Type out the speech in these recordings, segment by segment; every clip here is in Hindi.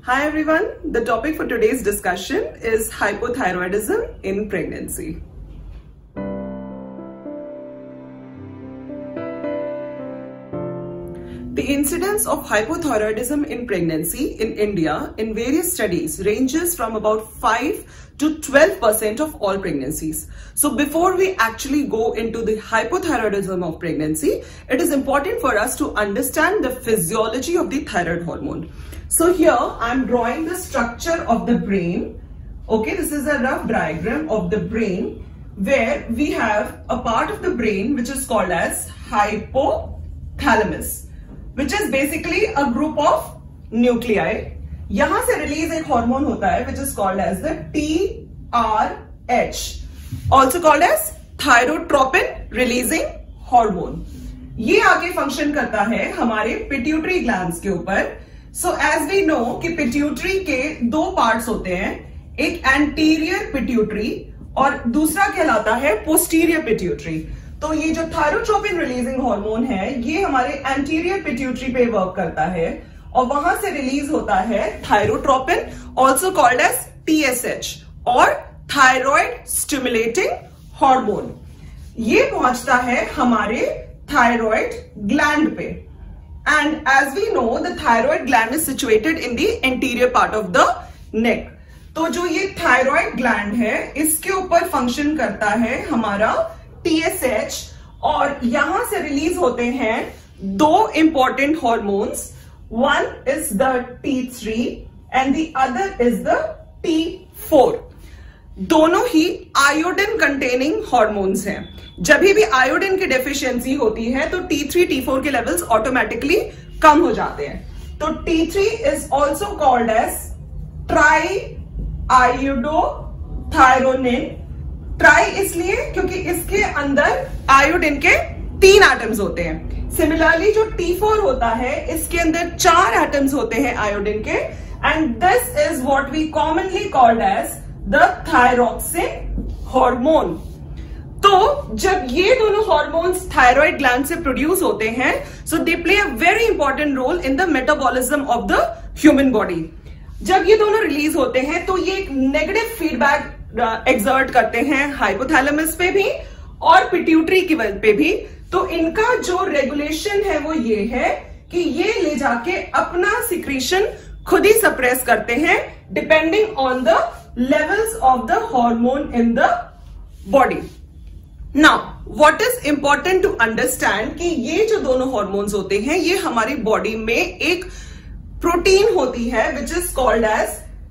Hi everyone, the topic for today's discussion is hypothyroidism in pregnancy. The incidence of hypothyroidism in pregnancy in India in various studies ranges from about 5 to 12% of all pregnancies. So before we actually go into the hypothyroidism of pregnancy, it is important for us to understand the physiology of the thyroid hormone. So here I'm drawing the structure of the brain. Okay, this is a rough diagram of the brain where we have a part of the brain which is called as hypothalamus, which is basically a group of nuclei. यहाँ से रिलीज एक हार्मोन होता है which is called as the TRH, also called as thyrotropin releasing hormone. ये आगे फंक्शन करता है हमारे पिट्यूटरी ग्लैंड्स के ऊपर. सो एज वी नो कि पिट्यूटरी के दो पार्ट्स होते हैं, एक एंटीरियर पिट्यूटरी और दूसरा कहलाता है पोस्टीरियर पिट्यूटरी. तो ये जो थायरोट्रोपिन रिलीजिंग हार्मोन है ये हमारे एंटीरियर पिट्यूटरी पे वर्क करता है और वहां से रिलीज होता है thyrotropin, also called as TSH और थायराइड स्टिमुलेटिंग हार्मोन. ये पहुंचता है हमारे थायराइड ग्लैंड पे. And as we know, the thyroid gland is situated in the anterior part of the neck. तो जो ये thyroid gland है इसके ऊपर फंक्शन करता है हमारा TSH और यहां से रिलीज होते हैं दो important hormones. One is the T3 and the other is the T4. दोनों ही आयोडीन कंटेनिंग हॉर्मोन्स हैं. जब भी आयोडीन की डेफिशिएंसी होती है तो T3, T4 के लेवल्स ऑटोमेटिकली कम हो जाते हैं. तो T3 is also called as triiodothyronine. Tri इसलिए क्योंकि इसके अंदर आयोडीन के 3 एटम्स होते हैं. सिमिलरली जो T4 होता है इसके अंदर 4 एटम्स होते हैं आयोडीन के, and this is what we commonly called as the thyroxine hormone. तो जब ये दोनों हॉर्मोन्स थायराइड ग्लैंड से प्रोड्यूस होते हैं, so they play a very important role in the metabolism of the human body. जब ये दोनों रिलीज होते हैं तो ये एक नेगेटिव फीडबैक एक्सर्ट करते हैं हाइपोथैलेमस पे भी और पिट्यूटरी की पे भी. तो इनका जो रेगुलेशन है वो ये है कि ये ले जाके अपना सिक्रीशन खुद ही सप्रेस करते हैं depending on the levels of the hormone in the body. Now, what is important to understand कि ये जो दोनों hormones होते हैं ये हमारी body में एक प्रोटीन होती है which is called as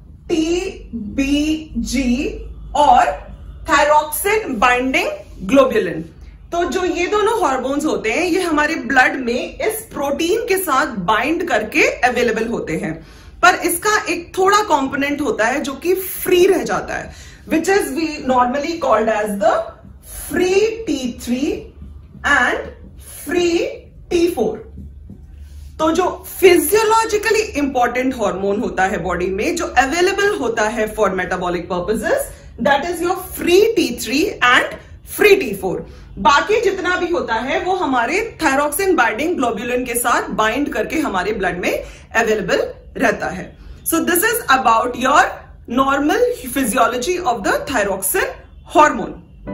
TBG और thyroxine binding globulin. तो जो ये दोनों हॉर्मोन्स होते हैं ये हमारे ब्लड में इस प्रोटीन के साथ बाइंड करके अवेलेबल होते हैं, पर इसका एक थोड़ा कंपोनेंट होता है जो कि फ्री रह जाता है, which is we normally called as the free T3 and free T4. तो जो फिजियोलॉजिकली इंपॉर्टेंट हार्मोन होता है बॉडी में जो अवेलेबल होता है for metabolic purposes, that is your free T3 and free T4. बाकी जितना भी होता है वो हमारे थायरोक्सिन बाइंडिंग ग्लोबुलिन के साथ बाइंड करके हमारे ब्लड में अवेलेबल रहता है. So this is about your normal physiology of the thyroxine hormone.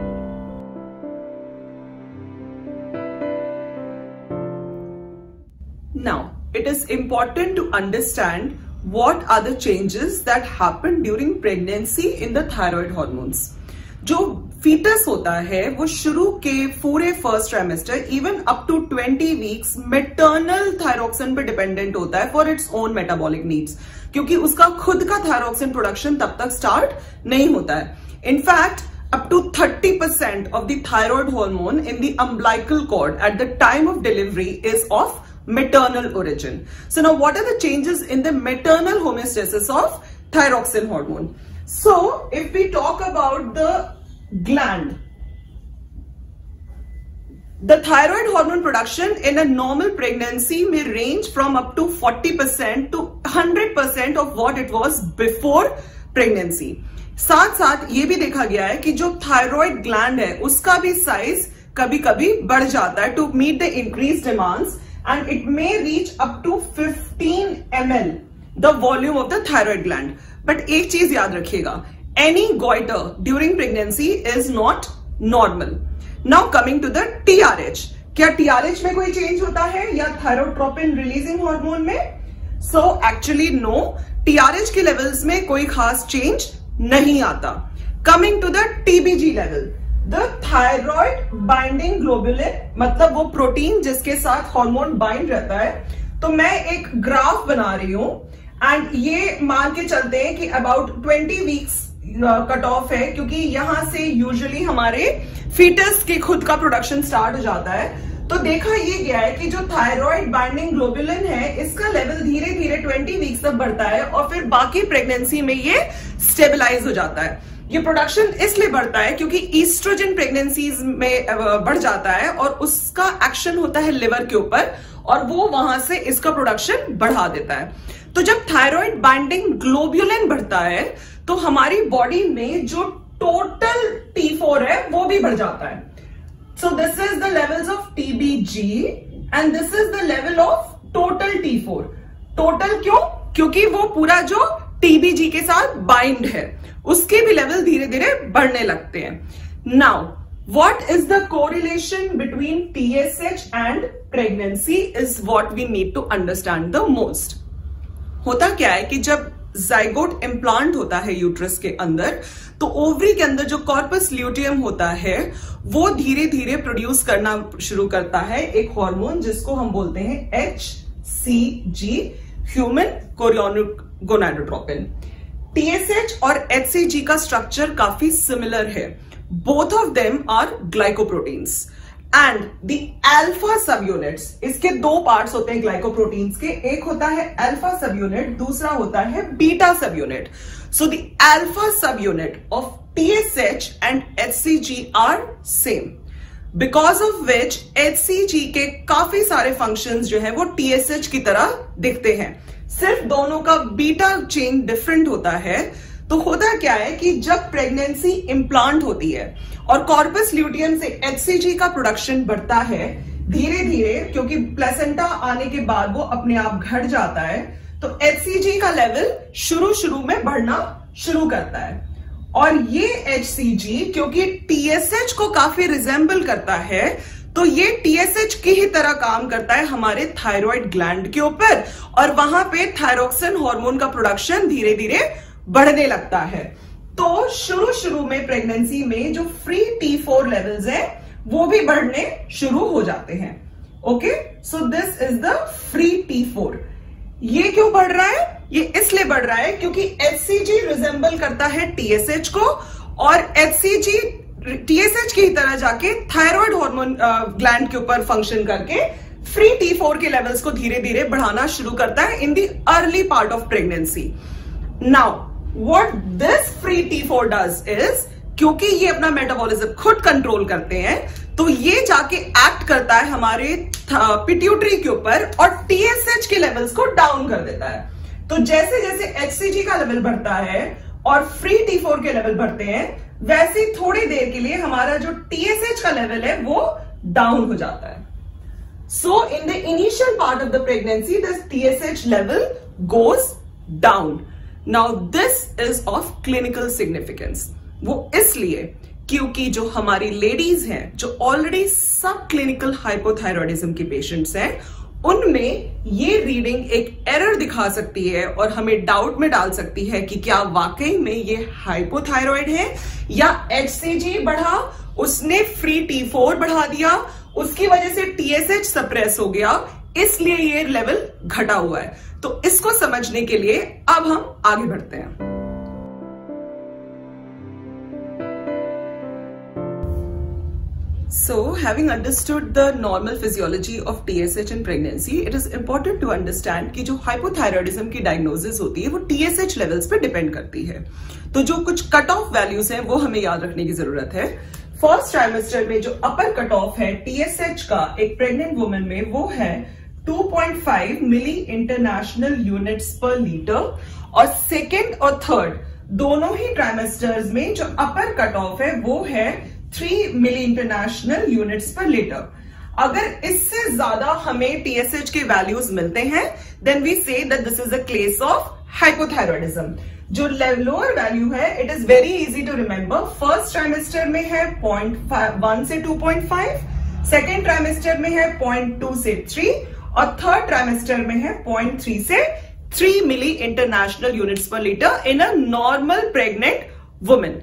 Now it is important to understand what are the changes that happen during pregnancy in the thyroid hormones. जो फीटस होता है वो शुरू के पूरे first trimester even up to 20 weeks maternal thyroxine पे डिपेंडेंट होता है for its own metabolic needs, क्योंकि उसका खुद का थायरोक्सिन प्रोडक्शन तब तक स्टार्ट नहीं होता है. In fact up to 30% of the thyroid hormone in the umbilical cord at the time of delivery is of maternal origin. So now what are the changes in the maternal homeostasis of thyroxine hormone? So if we talk about the gland, the thyroid hormone production in a normal pregnancy may range from up to 40% to 100% of what it was before pregnancy. साथ साथ ये भी देखा गया है कि जो थायराइड ग्लैंड है उसका भी साइज कभी कभी बढ़ जाता है to meet the increase demands, and it may reach up to 15 ml the volume of the thyroid gland. But एक चीज याद रखिएगा, any goitre during pregnancy is not normal. Now coming to the TRH, क्या टीआरएच में कोई चेंज होता है या थायरोट्रोपिन रिलीजिंग हार्मोन में? सो एक्चुअली नो, टीआरएच के लेवल्स में कोई खास चेंज नहीं आता। Coming to the TBG level, the thyroid binding globulin, मतलब वो प्रोटीन जिसके साथ हार्मोन बाइंड रहता है। तो मैं एक ग्राफ बना रही हूं एंड ये मान के चलते हैं कि अबाउट 20 वीक्स कट ऑफ है, क्योंकि यहां से यूजुअली हमारे फीटस के खुद का प्रोडक्शन स्टार्ट हो जाता है। तो देखा ये गया है कि जो थायराइड बाइंडिंग ग्लोबुलिन है, इसका लेवल धीरे धीरे 20 वीक्स तक बढ़ता है और फिर बाकी प्रेगनेंसी में ये स्टेबलाइज हो जाता है। ये प्रोडक्शन इसलिए बढ़ता है क्योंकि ईस्ट्रोजन प्रेगनेंसीज में बढ़ जाता है और उसका एक्शन होता है लिवर के ऊपर और वो वहां से इसका प्रोडक्शन बढ़ा देता है। तो जब थायराइड बाइंडिंग ग्लोबुलिन बढ़ता है तो हमारी बॉडी में जो टोटल T4 है वो भी बढ़ जाता है। So this is the levels of TBG and this is the level of total T4. Total क्यों? क्योंकि वो पूरा जो TBG के साथ बाइंड है उसके भी लेवल धीरे धीरे बढ़ने लगते हैं। Now, what is the correlation between TSH and pregnancy is what we need to understand the most. होता क्या है कि जब जाइगोट इम्प्लांट होता है यूट्रस के अंदर, तो ओवरी के अंदर जो कॉर्पस ल्यूटियम होता है वो धीरे धीरे प्रोड्यूस करना शुरू करता है एक हार्मोन जिसको हम बोलते हैं HCG, human chorionic gonadotropin. TSH और HCG का स्ट्रक्चर काफी सिमिलर है। Both of them are glycoproteins and the alpha subunits, इसके दो पार्ट्स होते हैं ग्लाइकोप्रोटीन्स के, एक होता है अल्फा सब यूनिट, दूसरा होता है beta subunit. So the alpha subunit of TSH and HCG are same, because of which HCG के काफी सारे फंक्शंस जो है वो TSH की तरह दिखते हैं, सिर्फ दोनों का बीटा चेन डिफरेंट होता है। तो होता क्या है कि जब प्रेगनेंसी इम्प्लांट होती है और कॉर्पस ल्यूटियम से HCG का प्रोडक्शन बढ़ता है धीरे धीरे, क्योंकि प्लेसेंटा आने के बाद वो अपने आप घट जाता है, तो HCG का लेवल शुरू में बढ़ना शुरू करता है। और ये HCG क्योंकि TSH को काफी रिजेंबल करता है, तो ये TSH की ही तरह काम करता है हमारे थायराइड ग्लैंड के ऊपर और वहां पे थायरोक्सिन हार्मोन का प्रोडक्शन धीरे धीरे बढ़ने लगता है। तो शुरू में प्रेगनेंसी में जो फ्री T4 लेवल्स हैं वो भी बढ़ने शुरू हो जाते हैं। Okay, so this is the free T4। ये क्यों बढ़ रहा है? ये इसलिए बढ़ रहा है क्योंकि HCG रिजेंबल करता है TSH को और HCG TSH की तरह जाके थायराइड हार्मोन ग्लैंड के ऊपर फंक्शन करके फ्री T4 के लेवल्स को धीरे धीरे बढ़ाना शुरू करता है in the early part of pregnancy. Now what this free T4 does is, क्योंकि ये अपना मेटाबॉलिज्म खुद कंट्रोल करते हैं, तो ये जाके एक्ट करता है हमारे पिट्यूटरी के ऊपर और TSH के लेवल्स को डाउन कर देता है। तो जैसे जैसे HCG का लेवल बढ़ता है और फ्री T4 के लेवल बढ़ते हैं, वैसे ही थोड़ी देर के लिए हमारा जो TSH का लेवल है वो डाउन हो जाता है। So in the initial part of the pregnancy this TSH level goes down. Now this is of clinical significance. वो इसलिए क्योंकि जो हमारी लेडीज हैं जो ऑलरेडी सब क्लिनिकल हाइपोथायरॉयडिज्म की पेशेंट्स हैं, उनमें ये रीडिंग एक एरर दिखा सकती है और हमें डाउट में डाल सकती है कि क्या वाकई में ये हाइपोथायरॉयड है या HCG बढ़ा, उसने फ्री T4 बढ़ा दिया, उसकी वजह से TSH सप्रेस हो गया, इसलिए ये लेवल घटा हुआ है। तो इसको समझने के लिए अब हम आगे बढ़ते हैं। So, having understood the normal physiology of TSH in pregnancy, it is important to understand कि जो hypothyroidism की diagnosis होती है वो TSH levels पे depend करती है। तो जो कुछ कट ऑफ वैल्यूज हैं वो हमें याद रखने की जरूरत है। फर्स्ट ट्राइमेस्टर में जो अपर कट ऑफ है TSH का एक प्रेग्नेंट वुमन में वो है 2.5 milli international units per litre और सेकेंड और थर्ड दोनों ही ट्राइमेस्टर्स में जो अपर कट ऑफ है वो है 3 milli international units per litre. अगर इससे ज्यादा हमें टीएसएच के वैल्यूज मिलते हैं then we say that this is a case of hypothyroidism. जो लोअर वैल्यू है it is very easy to remember. First trimester में है 0.1 से 2.5, सेकेंड ट्राइमेस्टर में है 0.2 से 3 और थर्ड ट्राइमेस्टर में है 0.3 से 3 milli international units per litre in a normal pregnant women.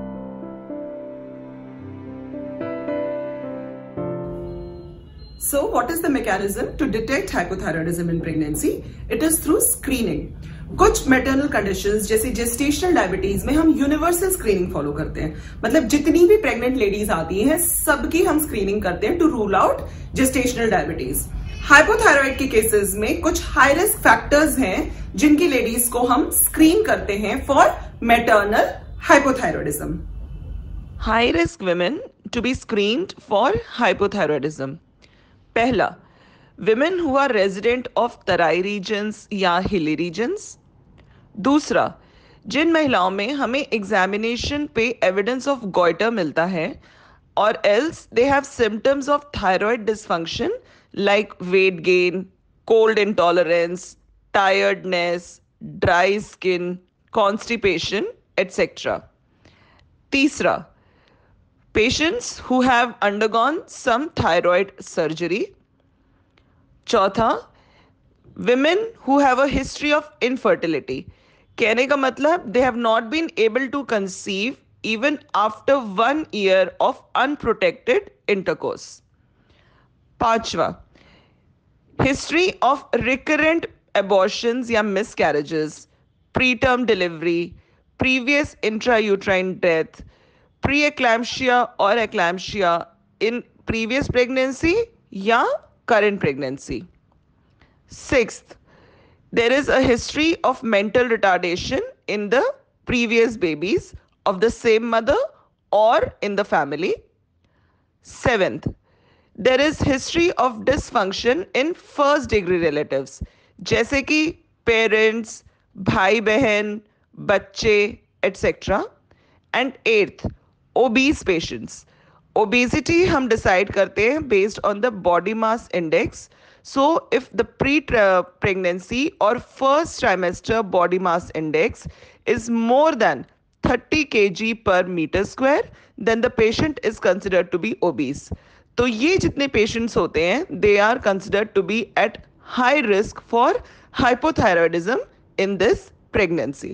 So what is the mechanism to detect hypothyroidism in pregnancy? It is through screening. कुछ मेटर्नल कंडीशंस जैसे जेस्टेशनल डायबिटीज में हम यूनिवर्सल स्क्रीनिंग फॉलो करते हैं। मतलब जितनी भी प्रेग्नेंट लेडीज आती हैं सबकी हम स्क्रीनिंग करते हैं to rule out gestational diabetes. Hypothyroid के केसेस में कुछ हाई रिस्क फैक्टर्स हैं जिनकी लेडीज को हम स्क्रीन करते हैं for maternal hypothyroidism. High risk women to be screened for hypothyroidism. पहला, women who are resident of Terai regions या hilly regions। दूसरा, जिन महिलाओं में हमें एग्जामिनेशन पे एविडेंस ऑफ गोइटर मिलता है और else they have symptoms of thyroid dysfunction like weight gain, cold intolerance, tiredness, dry skin, constipation etcetera. तीसरा, patients who have undergone some thyroid surgery. चौथा, women who have a history of infertility. कहने का मतलब they have not been able to conceive even after 1 year of unprotected intercourse. पांचवा, history of recurrent abortions या miscarriages, preterm delivery, previous intrauterine death, pre-eclampsia or eclampsia in previous pregnancy या current pregnancy. Sixth, there is a history of mental retardation in the previous babies of the same mother or in the family. Seventh, there is history of dysfunction in first degree relatives जैसे कि parents, भाई बहन, बच्चे etc. And eighth, obese patients. Obesity हम decide करते हैं based on the body mass index. So if the pre-pregnancy or first trimester body mass index is more than 30 kg per meter square, then the patient is considered to be obese. तो ये जितने patients होते हैं they are considered to be at high risk for hypothyroidism in this pregnancy.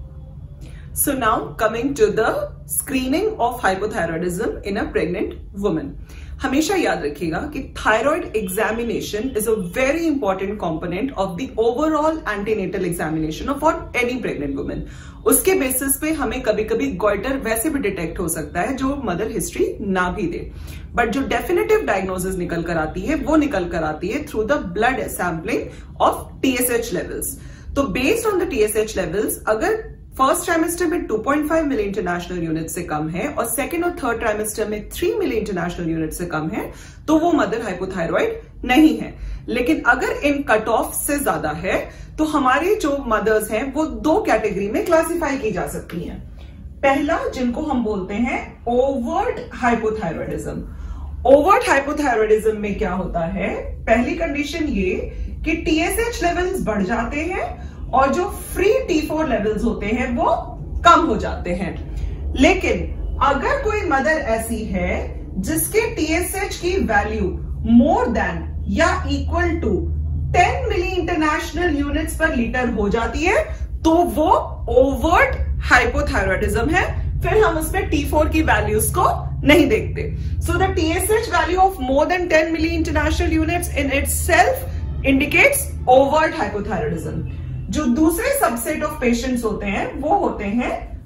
So now coming to the screening of hypothyroidism in a pregnant woman. हमेशा याद रखिएगा कि thyroid examination is a very important component of the overall antenatal examination of any pregnant woman. उसके बेसिस पे हमें कभी कभी गोइटर वैसे भी डिटेक्ट हो सकता है जो मदर हिस्ट्री ना भी दे, बट जो डेफिनेटिव डायग्नोसिस निकल कर आती है वो निकल कर आती है through the blood sampling of TSH levels. तो based on the TSH levels अगर फर्स्ट ट्राइमेस्टर में 2.5 मिली इंटरनेशनल यूनिट से कम है और सेकेंड और थर्ड ट्राइमेस्टर में 3 मिली इंटरनेशनल यूनिट से कम है तो वो मदर हाइपोथायराइड नहीं है। लेकिन अगर इन कट ऑफ से ज्यादा है तो हमारी जो मदर्स हैं वो दो कैटेगरी में क्लासिफाई की जा सकती हैं। पहला, जिनको हम बोलते हैं ओवर्ट हाइपोथायराइडिज्म। ओवर्ट हाइपोथायराइडिज्म में क्या होता है, पहली कंडीशन ये कि टीएसएच लेवल्स बढ़ जाते हैं और जो फ्री T4 लेवल्स होते हैं वो कम हो जाते हैं। लेकिन अगर कोई मदर ऐसी है जिसके टीएसएच की वैल्यू मोर देन या equal to 10 milli international units per litre हो जाती है तो वो ओवर्ट हाइपोथायराइडिज्म है। फिर हम उसमें T4 की वैल्यूज को नहीं देखते। So the TSH value of more than 10 milli international units in itself indicates overt hypothyroidism. जो दूसरे सबसेट ऑफ पेशेंट्स होते हैं वो होते हैं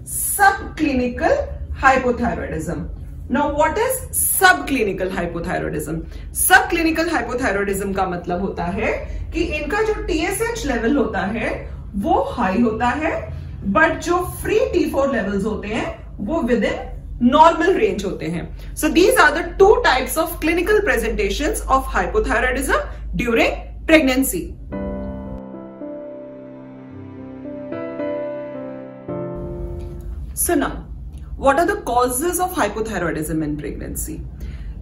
subclinical hypothyroidism. Now what is subclinical hypothyroidism? Subclinical hypothyroidism का मतलब होता है कि इनका जो टीएसएच लेवल होता है वो हाई होता है बट जो फ्री T4 लेवल्स होते हैं वो विद इन नॉर्मल रेंज होते हैं। So these are the two types of clinical presentations of hypothyroidism during pregnancy. So now, what are the causes of hypothyroidism in pregnancy?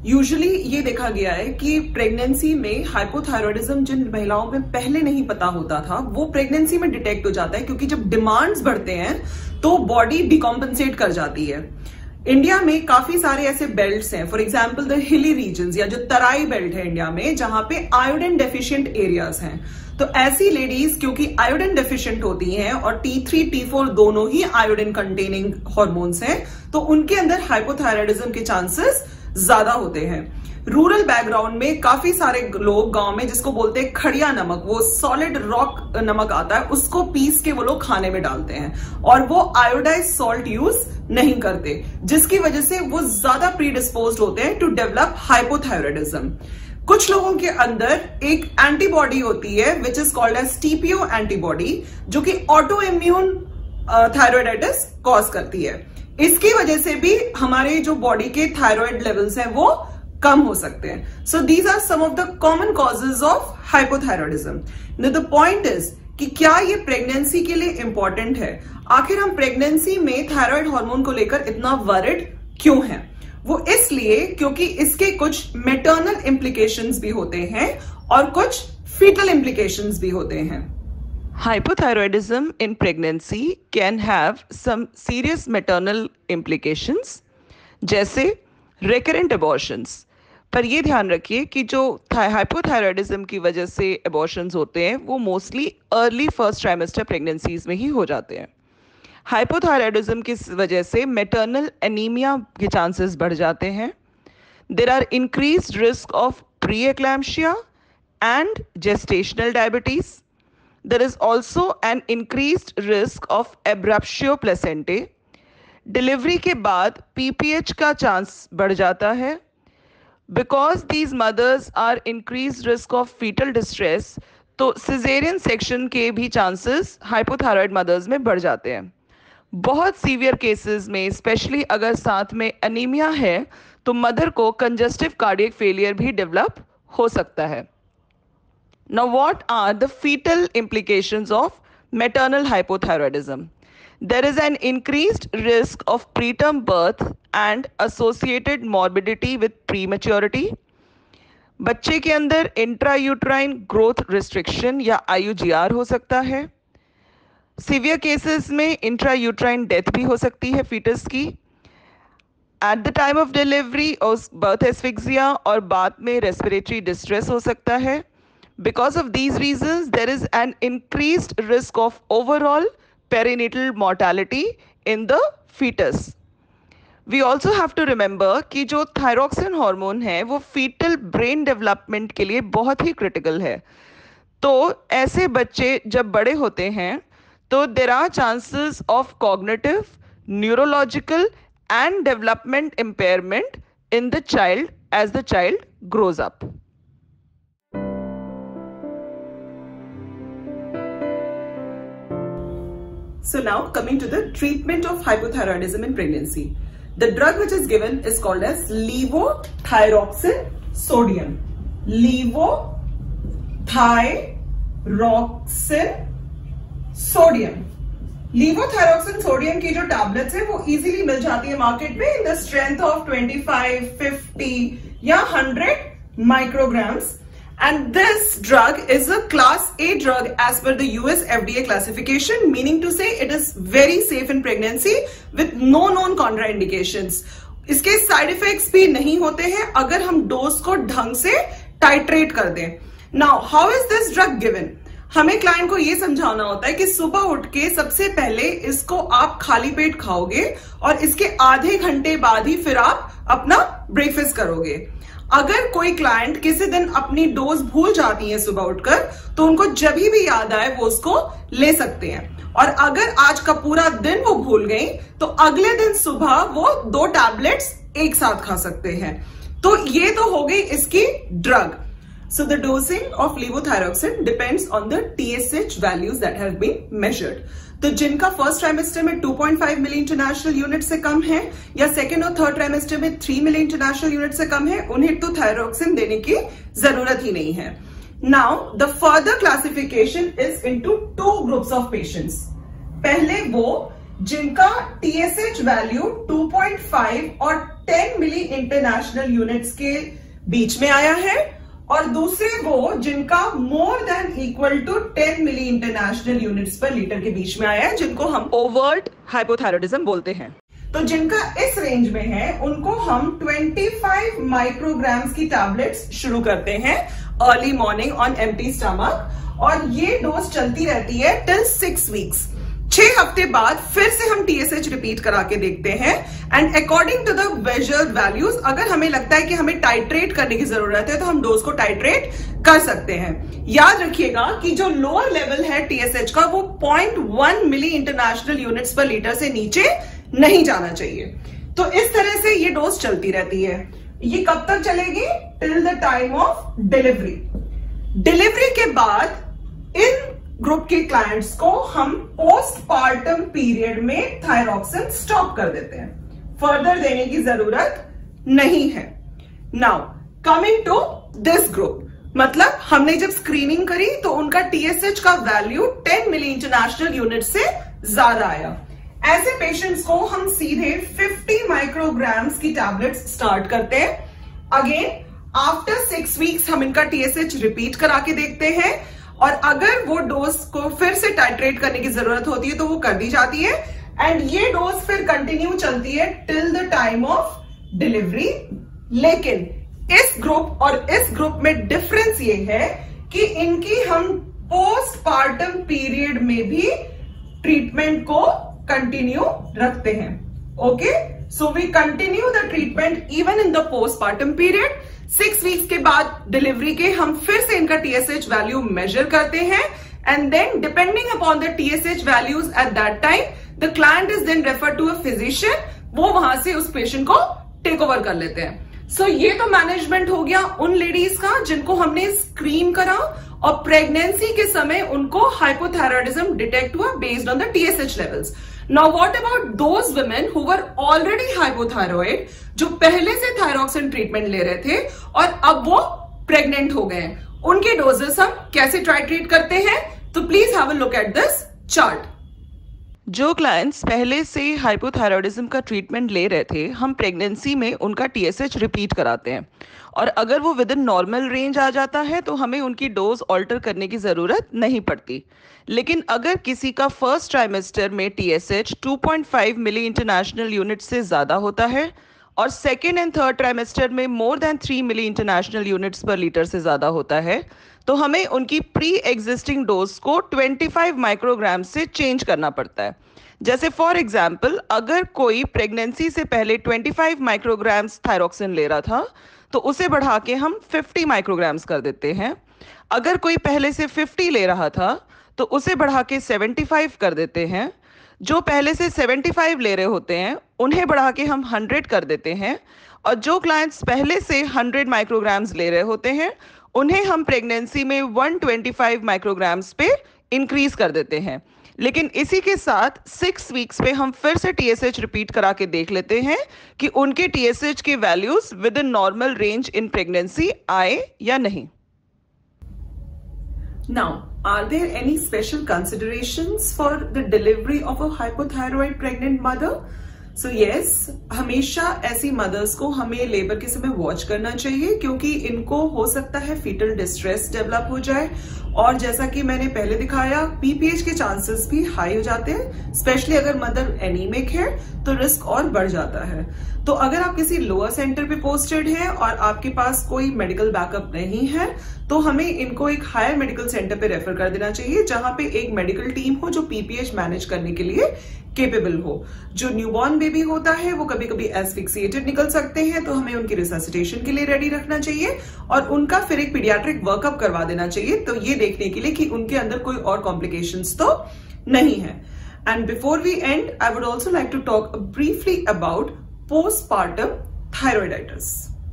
Usually ये देखा गया है कि प्रेगनेंसी में हाइपोथायरॉयडिज्म जिन महिलाओं में पहले नहीं पता होता था वो प्रेगनेंसी में डिटेक्ट हो जाता है, क्योंकि जब डिमांड्स बढ़ते हैं तो बॉडी डिकॉम्पनसेट कर जाती है। इंडिया में काफी सारे ऐसे बेल्ट्स हैं, for example the hilly regions या जो तराई बेल्ट है इंडिया में, जहां पे आयोडीन डेफिशिएंट एरियाज हैं। तो ऐसी लेडीज क्योंकि आयोडीन डेफिशिएंट होती हैं और T3 T4 दोनों ही आयोडीन कंटेनिंग हॉर्मोन्स हैं, तो उनके अंदर हाइपोथायरॉयडिज्म के चांसेस ज्यादा होते हैं। रूरल बैकग्राउंड में काफी सारे लोग गांव में जिसको बोलते हैं खड़िया नमक, वो सॉलिड रॉक नमक आता है, उसको पीस के वो लोग खाने में डालते हैं और वो आयोडाइज सॉल्ट यूज नहीं करते, जिसकी वजह से वो ज्यादा प्रीडिस्पोज्ड होते हैं टू डेवलप हाइपोथायरॉयडिज्म। कुछ लोगों के अंदर एक एंटीबॉडी होती है which is called as TPO antibody, जो कि ऑटो इम्यून थायरॉयडाइटिस कॉज करती है। इसकी वजह से भी हमारे जो बॉडी के थायराइड लेवल्स हैं वो कम हो सकते हैं। So these are some of the common causes of hypothyroidism. Now the point is कि क्या ये प्रेगनेंसी के लिए इंपॉर्टेंट है? आखिर हम प्रेगनेंसी में थायराइड हार्मोन को लेकर इतना वरिड क्यों हैं? वो इसलिए क्योंकि इसके कुछ मैटरनल इम्प्लीकेशंस भी होते हैं और कुछ फीटल इम्प्लीकेशंस भी होते हैं। Hypothyroidism in pregnancy can have some serious maternal implications, जैसे recurrent abortions। पर ये ध्यान रखिए कि जो हाइपोथायरॉयडिज्म की वजह से abortions होते हैं वो mostly early first trimester pregnancies में ही हो जाते हैं। हाइपोथायरॉयडिज्म की वजह से मैटरनल एनीमिया के चांसेस बढ़ जाते हैं। There are increased risk of pre eclampsia and gestational diabetes. There is also an increased risk of abruptio placentae. Delivery के बाद PPH का चांस बढ़ जाता है। Because these mothers are increased risk of fetal distress, तो सिजेरियन सेक्शन के भी चांसेस हाइपोथायरॉयड मदर्स में बढ़ जाते हैं। बहुत सीवियर केसेस में, स्पेशली अगर साथ में अनीमिया है, तो मदर को कंजस्टिव कार्डियक फेलियर भी डेवलप हो सकता है। Now, what are the fetal implications of maternal hypothyroidism? There is an increased risk of preterm birth and associated morbidity with prematurity. बच्चे के अंदर इंट्रायूट्राइन ग्रोथ रिस्ट्रिक्शन या IUGR हो सकता है। सीवियर केसेस में इंट्रायूट्राइन डेथ भी हो सकती है फीटस की। At the time of delivery और बर्थ एस्फिक्सिया और बाद में रेस्पिरेटरी डिस्ट्रेस हो सकता है। Because of these reasons, there is an increased risk of overall perinatal mortality in the fetus. We also have to remember कि जो थायरोक्सिन हार्मोन है वो फीटल ब्रेन डेवलपमेंट के लिए बहुत ही क्रिटिकल है। तो ऐसे बच्चे जब बड़े होते हैं तो there are chances of cognitive, neurological and development impairment in the child as the child grows up. So now coming to the treatment of hypothyroidism in pregnancy. The drug which is given is called as levothyroxine sodium. Levothyroxine sodium. Levothyroxine sodium की जो टैबलेट्स है वो इजीली मिल जाती है मार्केट में इन द स्ट्रेंथ ऑफ 25, 50 या 100 micrograms. And this drug is a class A drug as per the US FDA classification, meaning to say it is very safe in pregnancy with no known contraindications. इसके साइड इफेक्ट्स भी नहीं होते हैं अगर हम डोज को ढंग से टाइट्रेट कर दें। Now, how is this drug given? हमें क्लाइंट को ये समझाना होता है कि सुबह उठ के सबसे पहले इसको आप खाली पेट खाओगे और इसके आधे घंटे बाद ही फिर आप अपना ब्रेकफास्ट करोगे। अगर कोई क्लाइंट किसी दिन अपनी डोज भूल जाती है सुबह उठकर, तो उनको जब भी याद आए वो उसको ले सकते हैं। और अगर आज का पूरा दिन वो भूल गई तो अगले दिन सुबह वो 2 टैबलेट्स एक साथ खा सकते हैं। तो ये तो हो गई इसकी drug. So the dosing of levothyroxine depends on the TSH values that have been measured. तो जिनका फर्स्ट ट्राइमेस्टर में 2.5 मिली इंटरनेशनल यूनिट से कम है या सेकेंड और थर्ड ट्राइमेस्टर में 3 मिली इंटरनेशनल यूनिट से कम है, उन्हें तो थायरोक्सिन देने की जरूरत ही नहीं है। Now the further classification is into 2 groups of patients. पहले वो जिनका TSH वैल्यू 2.5 और 10 मिली इंटरनेशनल यूनिट्स के बीच में आया है, और दूसरे वो जिनका more than equal to 10 milli international units per litre के बीच में आया है, जिनको हम ओवर्ट हाइपोथायरॉयडिज्म बोलते हैं। तो जिनका इस रेंज में है उनको हम 25 माइक्रोग्राम्स की टैबलेट्स शुरू करते हैं early morning on empty stomach, और ये डोज चलती रहती है टिल 6 वीक्स। 6 हफ्ते बाद फिर से हम TSH रिपीट करा के देखते हैं, and according to the measured values अगर हमें लगता है कि हमें टाइट्रेट करने की जरूरत है तो हम डोज को टाइट्रेट कर सकते हैं। याद रखिएगा कि जो लोअर लेवल है TSH का वो 0.1 milli international units per litre से नीचे नहीं जाना चाहिए। तो इस तरह से ये डोज चलती रहती है। ये कब तक चलेगी? Till the time of delivery. Delivery के बाद इन ग्रुप के क्लाइंट्स को हम पोस्टपार्टम पीरियड में थायरॉक्सिन स्टॉप कर देते हैं, फर्दर देने की जरूरत नहीं है। Now coming to this group, मतलब हमने जब स्क्रीनिंग करी तो उनका TSH का वैल्यू 10 मिली इंटरनेशनल यूनिट से ज्यादा आया। ऐसे पेशेंट्स को हम सीधे 50 माइक्रोग्राम्स की टैबलेट्स स्टार्ट करते हैं। अगेन आफ्टर 6 वीक्स हम इनका TSH रिपीट करा के देखते हैं, और अगर वो डोज को फिर से टाइट्रेट करने की जरूरत होती है तो वो कर दी जाती है, एंड ये डोज फिर कंटिन्यू चलती है till the time of delivery. लेकिन इस ग्रुप और इस ग्रुप में डिफरेंस ये है कि इनकी हम पोस्टपार्टम पीरियड में भी ट्रीटमेंट को कंटिन्यू रखते हैं। Okay, so we continue the treatment even in the postpartum period. 6 weeks के बाद डिलीवरी के हम फिर से इनका TSH वैल्यू मेजर करते हैं, and then depending upon the TSH values at that time the client is then refer to a physician, वो वहां से उस पेशेंट को टेक ओवर कर लेते हैं। सो ये तो मैनेजमेंट हो गया उन लेडीज का जिनको हमने स्क्रीन करा और प्रेगनेंसी के समय उनको हाइपोथायरॉयडिज्म डिटेक्ट हुआ based on the TSH levels. Now what about those women who were already hypothyroid, जो पहले से थायरॉक्सिन ट्रीटमेंट ले रहे थे और अब वो प्रेग्नेंट हो गए हैं, उनके डोजेस हम कैसे टाइट्रेट करते हैं? तो please have a look at this chart. जो क्लाइंट्स पहले से हाइपोथायरॉयडिज्म का ट्रीटमेंट ले रहे थे, हम प्रेगनेंसी में उनका TSH रिपीट कराते हैं, और अगर वो विद इन नॉर्मल रेंज आ जाता है तो हमें उनकी डोज ऑल्टर करने की ज़रूरत नहीं पड़ती। लेकिन अगर किसी का फर्स्ट ट्राइमेस्टर में TSH 2.5 मिली इंटरनेशनल यूनिट से ज़्यादा होता है और सेकेंड एंड थर्ड ट्राइमेस्टर में more than 3 milli international units per litre से ज़्यादा होता है, तो हमें उनकी प्री एग्जिस्टिंग डोज को 25 माइक्रोग्राम से चेंज करना पड़ता है। जैसे फॉर एग्जाम्पल, अगर कोई प्रेगनेंसी से पहले 25 माइक्रोग्राम्स थायरॉक्सिन ले रहा था तो उसे बढ़ा के हम 50 माइक्रोग्राम्स कर देते हैं। अगर कोई पहले से 50 ले रहा था तो उसे बढ़ा के 75 कर देते हैं। जो पहले से 75 ले रहे होते हैं उन्हें बढ़ा के हम 100 कर देते हैं, और जो क्लाइंट्स पहले से 100 माइक्रोग्राम्स ले रहे होते हैं उन्हें हम प्रेगनेंसी में 125 माइक्रोग्राम्स पे इंक्रीज कर देते हैं। लेकिन इसी के साथ 6 वीक्स पे हम फिर से TSH रिपीट करा के देख लेते हैं कि उनके TSH के values within normal range in pregnancy आए या नहीं। Now, are there any special considerations for the delivery of a hypothyroid pregnant mother? So yes, हमेशा ऐसी मदर्स को हमें लेबर के समय वॉच करना चाहिए, क्योंकि इनको हो सकता है फीटल डिस्ट्रेस डेवलप हो जाए, और जैसा कि मैंने पहले दिखाया PPH के चांसेस भी हाई हो जाते हैं। स्पेशली अगर मदर एनीमिक है तो रिस्क और बढ़ जाता है। तो अगर आप किसी लोअर सेंटर पे पोस्टेड हैं और आपके पास कोई मेडिकल बैकअप नहीं है तो हमें इनको एक हायर मेडिकल सेंटर पे रेफर कर देना चाहिए, जहां पे एक मेडिकल टीम हो जो PPH मैनेज करने के लिए केपेबल हो। जो न्यूबॉर्न बेबी होता है वो कभी कभी एस्फिक्सिएटेड निकल सकते हैं, तो हमें उनकी रिससिटेशन के लिए रेडी रखना चाहिए और उनका फिर एक पीडियाट्रिक वर्कअप करवा देना चाहिए, तो ये देखने के लिए कि उनके अंदर कोई और कॉम्प्लिकेशंस तो नहीं है। And before we end, I would also like to talk briefly about postpartum thyroiditis.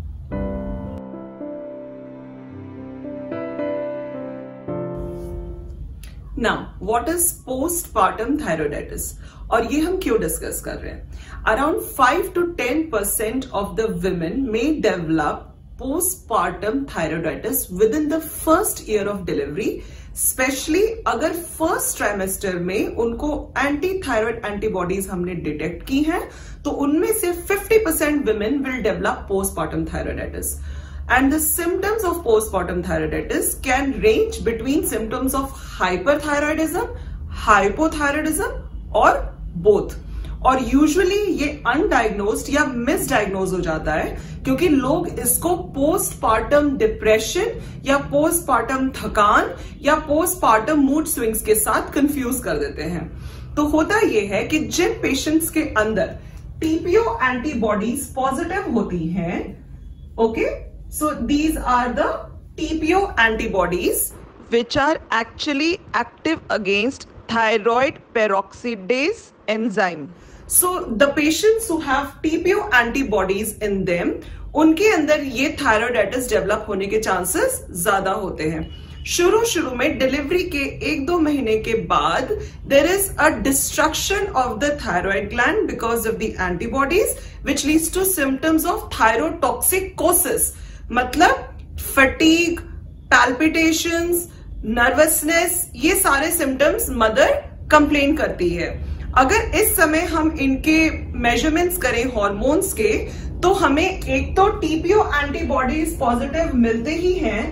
Now, what is postpartum thyroiditis? और ये हम क्यों डिस्कस कर रहे हैं? Around 5 to 10% of the women may develop postpartum thyroiditis within the first year of delivery, specially अगर फर्स्ट ट्राइमेस्टर में उनको एंटी थायराइड एंटीबॉडीज हमने डिटेक्ट की हैं, तो उनमें से 50% women will develop postpartum thyroiditis. And the symptoms of postpartum thyroiditis can range between symptoms of hyperthyroidism, hypothyroidism or both. और यूजुअली ये अनडायग्नोज्ड या मिसडायग्नोज हो जाता है क्योंकि लोग इसको पोस्टपार्टम डिप्रेशन या पोस्टपार्टम थकान या पोस्टपार्टम मूड स्विंग्स के साथ कंफ्यूज कर देते हैं। तो होता ये है कि जिन पेशेंट्स के अंदर टीपीओ एंटीबॉडीज पॉजिटिव होती हैं, okay, so these are the TPO antibodies which are actually active against thyroid peroxidase enzyme. So the patients who have TPO antibodies in them, उनके अंदर ये थायराइडाइटिस डेवलप होने के चांसेस ज्यादा होते हैं। शुरू में डिलीवरी के 1-2 महीने के बाद there is a destruction of the thyroid gland because of the antibodies which leads to symptoms of thyrotoxicosis, मतलब फटीग, पैल्पिटेशंस, नर्वसनेस, ये सारे सिम्टम्स मदर कंप्लेन करती है। अगर इस समय हम इनके मेजरमेंट्स करें हार्मोन्स के, तो हमें एक तो टीपीओ एंटीबॉडीज पॉजिटिव मिलते ही हैं,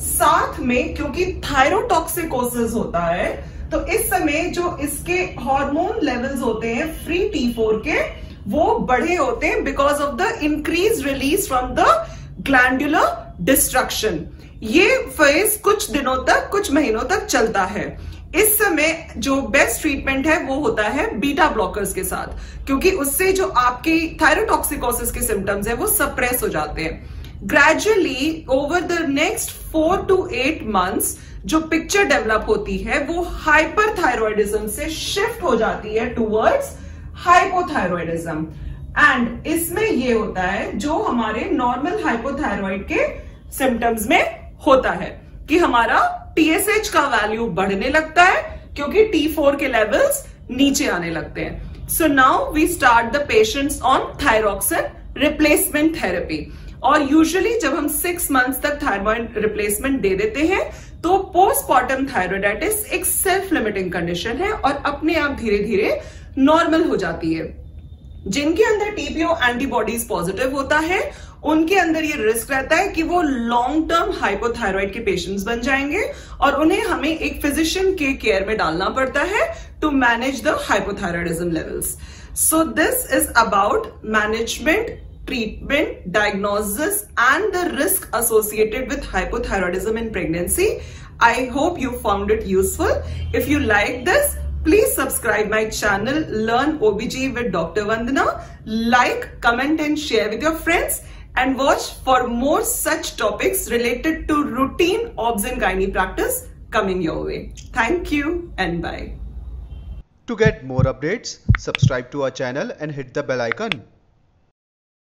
साथ में क्योंकि थायरोटॉक्सिकोसिस होता है तो इस समय जो इसके हार्मोन लेवल्स होते हैं फ्री T4 के, वो बढ़े होते हैं because of the increase release from the glandular destruction. ये फेज कुछ दिनों तक, कुछ महीनों तक चलता है। इस समय जो बेस्ट ट्रीटमेंट है वो होता है बीटा ब्लॉकर्स के साथ, क्योंकि उससे जो आपकी थायरोटॉक्सिकोसिस के सिम्टम्स है वो सप्रेस हो जाते हैं। Gradually over the next 4 to 8 months जो पिक्चर डेवलप होती है वो हाइपरथायरॉयडिज्म से शिफ्ट हो जाती है टूवर्ड्स हाइपोथायरॉयडिज्म। एंड इसमें ये होता है जो हमारे नॉर्मल हाइपोथायरॉयड के सिम्टम्स में होता है कि हमारा TSH का वैल्यू बढ़ने लगता है क्योंकि T4 के लेवल्स नीचे आने लगते हैं। So now we start the patients on thyroxine replacement therapy, और यूजुअली जब हम 6 months तक थायराइड रिप्लेसमेंट दे देते हैं तो पोस्टपार्टम थायराइडाइटिस एक सेल्फ लिमिटिंग कंडीशन है और अपने आप धीरे धीरे नॉर्मल हो जाती है। जिनके अंदर टीपीओ एंटीबॉडीज पॉजिटिव होता है उनके अंदर ये रिस्क रहता है कि वो लॉन्ग टर्म हाइपोथायरॉइड के पेशेंट्स बन जाएंगे और उन्हें हमें एक फिजिशियन के केयर में डालना पड़ता है to manage the hypothyroidism levels. So this is about management, treatment, diagnosis and the risk associated with hypothyroidism in pregnancy. I hope you found it useful. If you like this, please subscribe my channel Learn OBG with Dr. Vandana. Like, comment and share with your friends and watch for more such topics related to routine obs and gynae practice coming your way. Thank you and bye. To get more updates, subscribe to our channel and hit the bell icon.